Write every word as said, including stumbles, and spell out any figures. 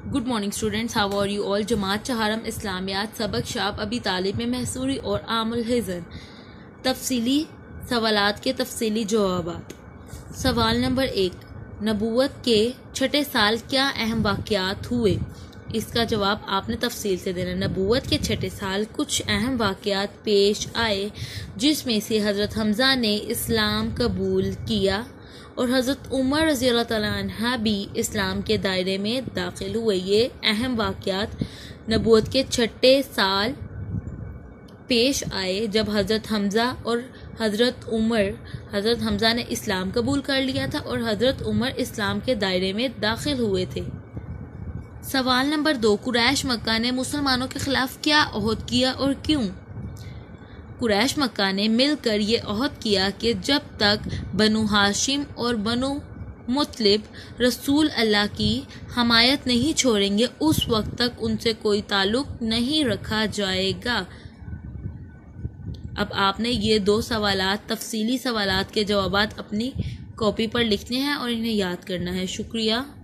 Good morning students, how are you all. जमात चहारम इस्लामियात सबक शाब अभी तालिब में महसूरी और आमुल हिज़न। तफसीली सवालात के तफसीली जवाबात। सवाल नंबर एक, नबूवत के छठे साल क्या अहम वाक़यात हुए। इसका जवाब आपने तफसील से देना। नबूवत के छठे साल कुछ अहम वाक़यात पेश आए जिसमें से हज़रत हमज़ा ने इस्लाम कबूल किया और हज़रत उमर रज़ी अल्लाह तआला अन्हा भी इस्लाम के दायरे में दाखिल हुए। ये अहम वाक़यात नबूवत के छठे साल पेश आए जब हज़रत हमज़ा और हज़रत उमर हज़रत हमज़ा ने इस्लाम कबूल कर लिया था और हज़रत उमर इस्लाम के दायरे में दाखिल हुए थे। सवाल नंबर दो, कुरैश मक्का ने मुसलमानों के खिलाफ क्या अहद किया और क्यों। कुरैश मक्का ने मिलकर ये अहद किया कि जब तक बनु हाशिम और बनु मुतलिब रसूल अल्लाह की हमायत नहीं छोड़ेंगे उस वक्त तक उनसे कोई ताल्लुक नहीं रखा जाएगा। अब आपने ये दो सवालात तफसीली सवालात के जवाबात अपनी कॉपी पर लिखने हैं और इन्हें याद करना है। शुक्रिया।